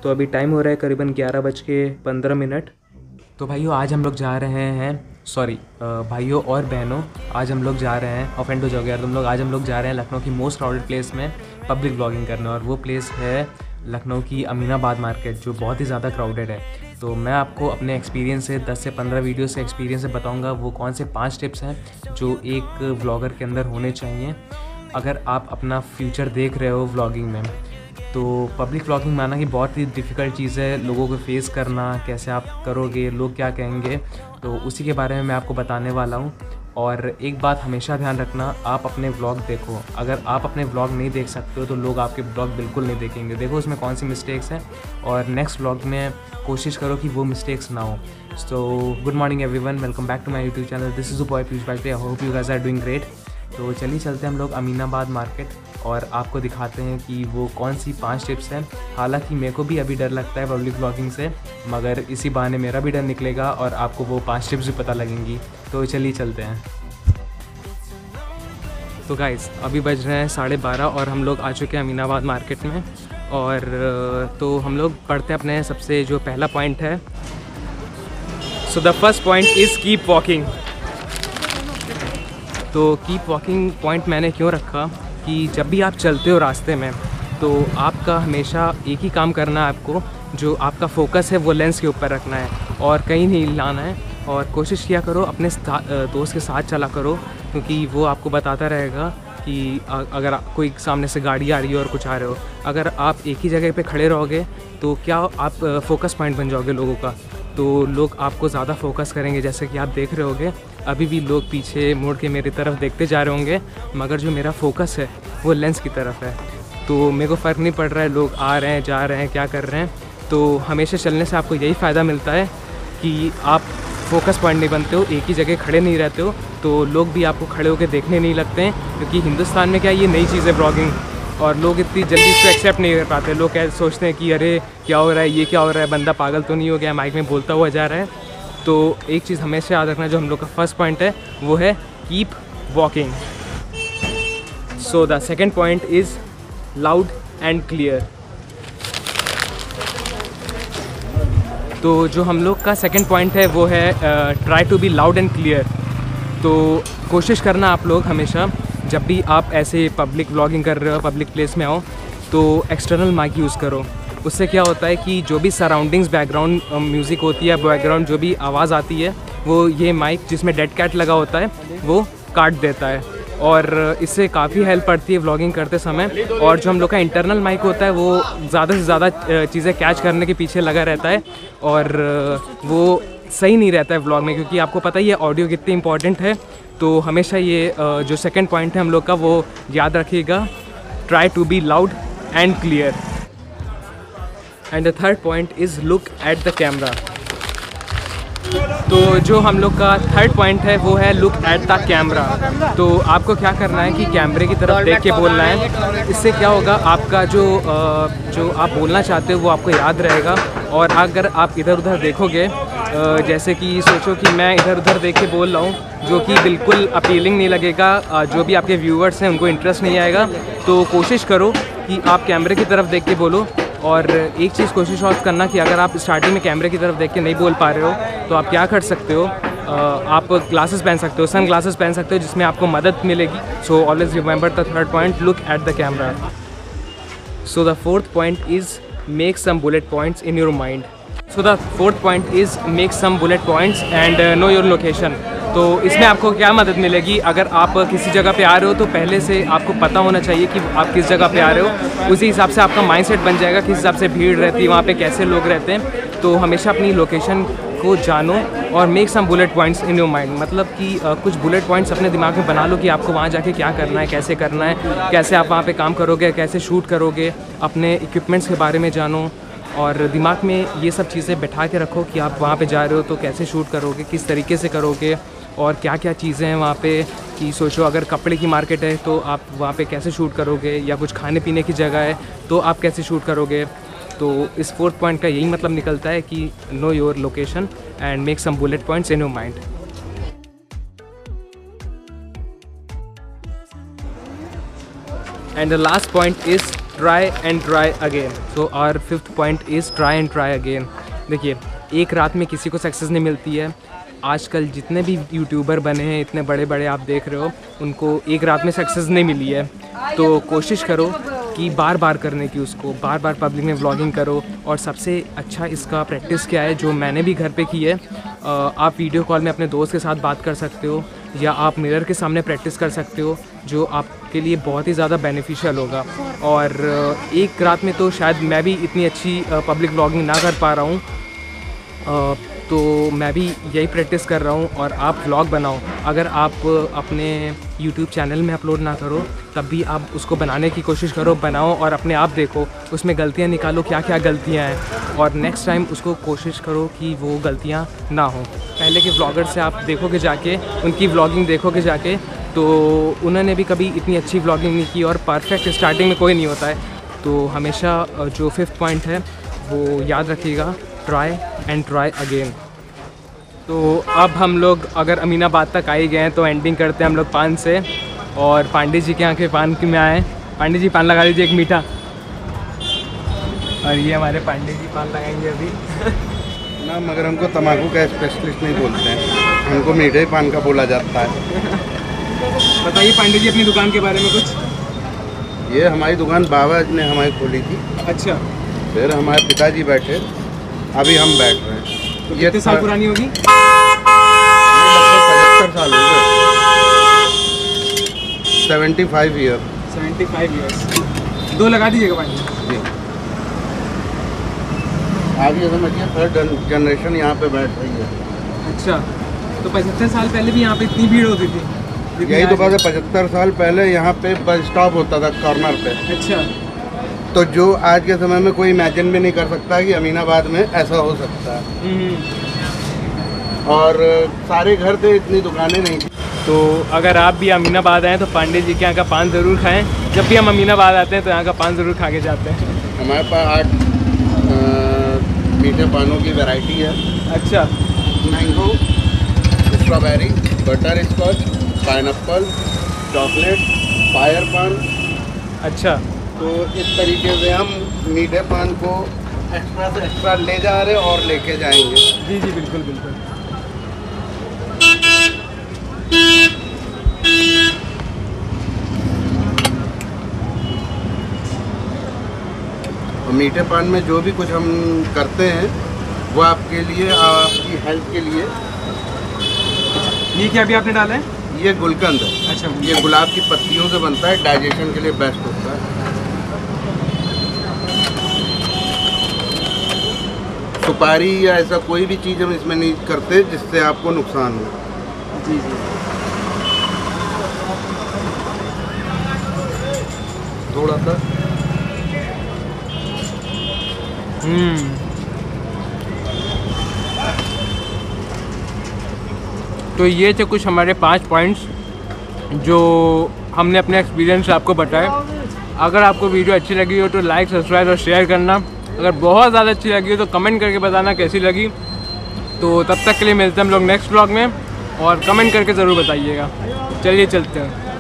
तो अभी टाइम हो रहा है करीबन 11:15। तो भाइयों आज हम लोग जा रहे हैं, सॉरी भाइयों और बहनों, आज हम लोग जा रहे हैं, ऑफेंड हो जाओगे यार तुम लोग, आज हम लोग जा रहे हैं लखनऊ की मोस्ट क्राउडेड प्लेस में पब्लिक ब्लॉगिंग करने। और वो प्लेस है लखनऊ की अमीनाबाद मार्केट, जो बहुत ही ज़्यादा क्राउडेड है। तो मैं आपको अपने एक्सपीरियंस से 10 से 15 वीडियो से एक्सपीरियंस से बताऊंगा वो कौन से 5 टिप्स हैं जो एक व्लॉगर के अंदर होने चाहिए अगर आप अपना फ्यूचर देख रहे हो व्लॉगिंग में। तो पब्लिक व्लॉगिंग माना कि बहुत ही डिफ़िकल्ट चीज़ है, लोगों को फेस करना, कैसे आप करोगे, लोग क्या कहेंगे, तो उसी के बारे में मैं आपको बताने वाला हूँ। और एक बात हमेशा ध्यान रखना, आप अपने व्लॉग देखो, अगर आप अपने व्लॉग नहीं देख सकते हो तो लोग आपके व्लॉग बिल्कुल नहीं देखेंगे। देखो उसमें कौन सी मिस्टेक्स हैं और नेक्स्ट व्लॉग में कोशिश करो कि वो मिस्टेक्स ना हो। So good morning everyone, welcome back to my YouTube channel. This is the boy Piyush Bajpai. I hope you guys are doing great. तो चलिए चलते हैं हम लोग अमीनाबाद मार्केट और आपको दिखाते हैं कि वो कौन सी 5 टिप्स हैं। हालांकि मेरे को भी अभी डर लगता है पब्लिक व्लॉगिंग से, मगर इसी बहाने मेरा भी डर निकलेगा और आपको वो 5 टिप्स भी पता लगेंगी। तो चलिए चलते हैं। तो गाइस अभी बज रहे हैं 12:30 और हम लोग आ चुके हैं अमीनाबाद मार्केट में। और तो हम लोग पढ़ते हैं अपने सबसे जो पहला पॉइंट है। So the first point is keep walking. तो कीप वॉकिंग पॉइंट मैंने क्यों रखा कि जब भी आप चलते हो रास्ते में तो आपका हमेशा एक ही काम करना है, आपको जो आपका फोकस है वो लेंस के ऊपर रखना है और कहीं नहीं लाना है। और कोशिश किया करो अपने दोस्त के साथ चला करो, क्योंकि वो आपको बताता रहेगा कि अगर कोई सामने से गाड़ी आ रही है और कुछ आ रहे हो, अगर आप एक ही जगह पे खड़े रहोगे तो क्या आप फोकस पॉइंट बन जाओगे लोगों का, तो लोग आपको ज़्यादा फोकस करेंगे। जैसे कि आप देख रहे होगे अभी भी लोग पीछे मुड़ के मेरी तरफ देखते जा रहे होंगे, मगर जो मेरा फोकस है वो लेंस की तरफ है। तो मेरे को फ़र्क नहीं पड़ रहा है लोग आ रहे हैं जा रहे हैं क्या कर रहे हैं। तो हमेशा चलने से आपको यही फ़ायदा मिलता है कि आप फोकस पॉइंट नहीं बनते हो, एक ही जगह खड़े नहीं रहते हो, तो लोग भी आपको खड़े होकर देखने नहीं लगते हैं। क्योंकि हिंदुस्तान में क्या ये नई चीज़ है ब्लॉगिंग, और लोग इतनी जल्दी इसको एक्सेप्ट नहीं कर पाते। लोग क्या सोचते हैं कि अरे क्या हो रहा है, ये क्या हो रहा है, बंदा पागल तो नहीं हो गया, माइक में बोलता हुआ जा रहा है। तो एक चीज़ हमेशा याद रखना, जो हम लोग का फर्स्ट पॉइंट है वो है keep walking. So the second point is loud and clear. तो जो हम लोग का सेकेंड पॉइंट है वो है try to be loud and clear. तो कोशिश करना आप लोग हमेशा जब भी आप ऐसे पब्लिक व्लॉगिंग कर रहे हो, पब्लिक प्लेस में आओ, तो एक्सटर्नल माइक यूज़ करो। उससे क्या होता है कि जो भी सराउंडिंग्स बैकग्राउंड म्यूज़िक होती है, बैकग्राउंड जो भी आवाज़ आती है, वो ये माइक जिसमें डेड कैट लगा होता है वो काट देता है। और इससे काफ़ी हेल्प पड़ती है व्लॉगिंग करते समय। और जो हम लोग का इंटरनल माइक होता है वो ज़्यादा से ज़्यादा चीज़ें कैच करने के पीछे लगा रहता है, और वो सही नहीं रहता है व्लॉग में, क्योंकि आपको पता ही है ऑडियो कितनी इंपॉर्टेंट है। तो हमेशा ये जो सेकंड पॉइंट है हम लोग का वो याद रखिएगा, try to be loud and clear. And the third point is look at the camera. तो जो हम लोग का थर्ड पॉइंट है वो है लुक एट द कैमरा। तो आपको क्या करना है कि कैमरे की तरफ देख के बोलना है। इससे क्या होगा, आपका जो आप बोलना चाहते हो वो आपको याद रहेगा। और अगर आप इधर उधर देखोगे, जैसे कि सोचो कि मैं इधर उधर देख के बोल रहा हूँ, जो कि बिल्कुल अपीलिंग नहीं लगेगा, जो भी आपके व्यूअर्स हैं उनको इंटरेस्ट नहीं आएगा। तो कोशिश करो कि आप कैमरे की तरफ देख के बोलो। और एक चीज़ कोशिश और करना कि अगर आप स्टार्टिंग में कैमरे की तरफ देख के नहीं बोल पा रहे हो तो आप क्या कर सकते हो, आप ग्लासेस पहन सकते हो, सन ग्लासेस पहन सकते हो, जिसमें आपको मदद मिलेगी। So always remember the third point, look at the camera. So the fourth point is make some bullet points in your mind. So the fourth point is make some bullet points and know your location. तो इसमें आपको क्या मदद मिलेगी, अगर आप किसी जगह पे आ रहे हो तो पहले से आपको पता होना चाहिए कि आप किस जगह पे आ रहे हो। उसी हिसाब से आपका माइंडसेट बन जाएगा, किस हिसाब से भीड़ रहती है वहाँ पे, कैसे लोग रहते हैं। तो हमेशा अपनी लोकेशन को जानो और make some bullet points in your mind. मतलब कि कुछ बुलेट पॉइंट्स अपने दिमाग में बना लो कि आपको वहाँ जाके क्या करना है, कैसे करना है, कैसे आप वहाँ पे काम करोगे, कैसे शूट करोगे, अपने इक्विपमेंट्स के बारे में जानो। और दिमाग में ये सब चीज़ें बैठा के रखो कि आप वहाँ पे जा रहे हो तो कैसे शूट करोगे, किस तरीके से करोगे, और क्या क्या चीज़ें हैं वहाँ पे। कि सोचो अगर कपड़े की मार्केट है तो आप वहाँ पे कैसे शूट करोगे, या कुछ खाने पीने की जगह है तो आप कैसे शूट करोगे। तो इस फोर्थ पॉइंट का यही मतलब निकलता है कि know your location and make some bullet points in your mind. And the last point is try and try again. So our 5th point is try and try again. देखिए, एक रात में किसी को सक्सेस नहीं मिलती है। आजकल जितने भी यूट्यूबर बने हैं, इतने बड़े बड़े आप देख रहे हो, उनको एक रात में सक्सेस नहीं मिली है। तो कोशिश करो कि बार बार करने की, उसको बार बार पब्लिक में व्लॉगिंग करो। और सबसे अच्छा इसका प्रैक्टिस क्या है, जो मैंने भी घर पे की है, आप वीडियो कॉल में अपने दोस्त के साथ बात कर सकते हो, या आप मिरर के सामने प्रैक्टिस कर सकते हो, जो आपके लिए बहुत ही ज़्यादा बेनिफिशियल होगा। और एक रात में तो शायद मैं भी इतनी अच्छी पब्लिक व्लॉगिंग ना कर पा रहा हूँ, तो मैं भी यही प्रैक्टिस कर रहा हूँ। और आप व्लॉग बनाओ, अगर आप अपने YouTube चैनल में अपलोड ना करो तब भी आप उसको बनाने की कोशिश करो, बनाओ और अपने आप देखो, उसमें गलतियाँ निकालो, क्या क्या गलतियाँ हैं, और नेक्स्ट टाइम उसको कोशिश करो कि वो गलतियाँ ना हो। पहले के व्लॉगर से आप देखोगे जाके, उनकी व्लॉगिंग देखोगे जाके, तो उन्होंने भी कभी इतनी अच्छी व्लॉगिंग नहीं की, और परफेक्ट स्टार्टिंग में कोई नहीं होता है। तो हमेशा जो 5th पॉइंट है वो याद रखिएगा, ट्राई एंड ट्राई अगेन। तो अब हम लोग अगर अमीनाबाद तक आ ही गए हैं तो एंडिंग करते हैं हम लोग पान से, और पांडे जी के यहाँ के पान की में आए। पांडे जी पान लगा लीजिए एक मीठा। और ये हमारे पांडे जी पान लगाएंगे अभी ना, मगर हमको तम्बाकू का स्पेशलिस्ट नहीं बोलते हैं, हमको मीठे पान का बोला जाता है। बताइए पांडे जी अपनी दुकान के बारे में कुछ। ये हमारी दुकान बाबा ने हमारी खोली थी। अच्छा। फिर हमारे पिताजी बैठे, अभी हम बैठ रहे हैं। तो कितने साल पुरानी होगी? 75 साल हो गए। 75 ईयर। 75 ईयर्स। 2 लगा दीजिएगा पानी जी। आगे समझिए 3rd जनरेशन यहाँ पे बैठ रही है। अच्छा, तो 75 साल पहले भी यहाँ पे इतनी भीड़ होती थी? यही तो बात है, 75 साल पहले यहाँ पे बस स्टॉप होता था कॉर्नर पे। अच्छा। तो जो आज के समय में कोई इमेजिन भी नहीं कर सकता कि अमीनाबाद में ऐसा हो सकता है। और सारे घर थे, इतनी दुकानें नहीं थी। तो अगर आप भी अमीनाबाद आएँ तो पांडे जी के यहाँ का पान ज़रूर खाएं। जब भी हम अमीनाबाद आते हैं तो यहाँ का पान ज़रूर खा के जाते हैं। हमारे पास 8 मीठे पानों की वैरायटी है। अच्छा। Mango, strawberry, butterscotch, pineapple, chocolate, fire paan. अच्छा। तो इस तरीके से हम मीठे पान को एक्स्ट्रा से एक्स्ट्रा ले जा रहे हैं और लेके जाएंगे। जी जी बिल्कुल बिल्कुल। मीठे पान में जो भी कुछ हम करते हैं वो आपके लिए, आपकी हेल्थ के लिए। ये क्या अभी आपने डाला है? ये गुलकंद है। अच्छा। ये गुलाब की पत्तियों से बनता है, डाइजेशन के लिए बेस्ट होता है। सुपारी या ऐसा कोई भी चीज़ हम इसमें नहीं करते जिससे आपको नुकसान हो। जी जी। थोड़ा सा। तो ये थे कुछ हमारे 5 पॉइंट्स जो हमने अपने एक्सपीरियंस से आपको बताए। अगर आपको वीडियो अच्छी लगी हो तो लाइक, सब्सक्राइब और शेयर करना। अगर बहुत ज़्यादा अच्छी लगी हो तो कमेंट करके बताना कैसी लगी। तो तब तक के लिए मिलते हैं हम लोग नेक्स्ट व्लॉग में, और कमेंट करके ज़रूर बताइएगा। चलिए चलते हैं।